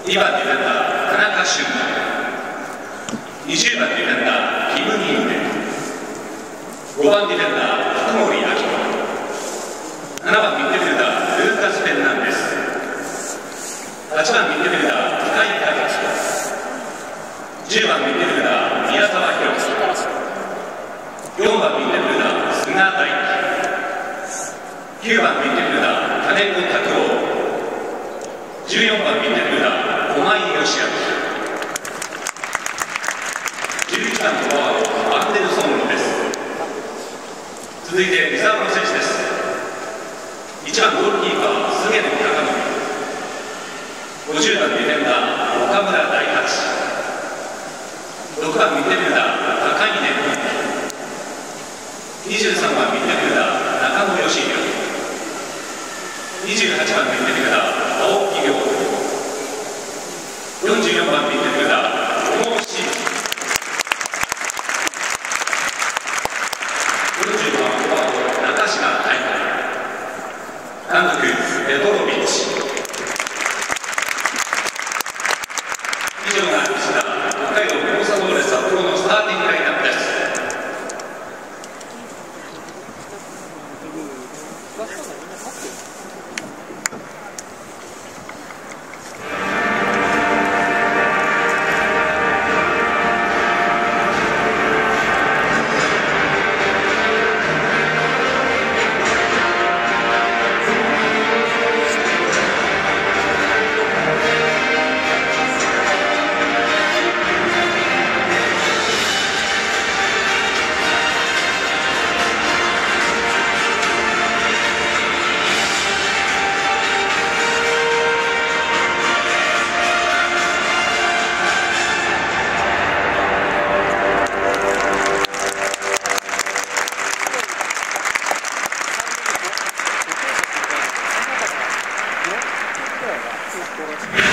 2番ディフェンダー田中俊太、20番ディフェンダーキム・ニンデ、5番ディフェンダー福森明子、7番ミッドフィルダールーカス・フェルナンデス、8番ミッドフィルダー深井太一、10番ミッドフィルダー宮沢弘樹、4番ミッドフィルダー菅大輝、9番ミッドフィルダー金子拓郎、14番ミッドフィルダー駒井義明、11番フォワードアンデルソンです。続いてリザーブの選手です。1番ゴールキーパー菅野貴則、50番ディフェンダー岡村大八、6番ミッドフィルダー高峰文樹、23番ミッドフィルダー中野義弘、28番ミッドフィルダー青木亮、44番ミッドフィルダー小野真、45番フォワード中島大輝、監督ペトロビッチ。以上が石田北海道コンサドーレ札幌のスターティングラインナップです。 Gracias.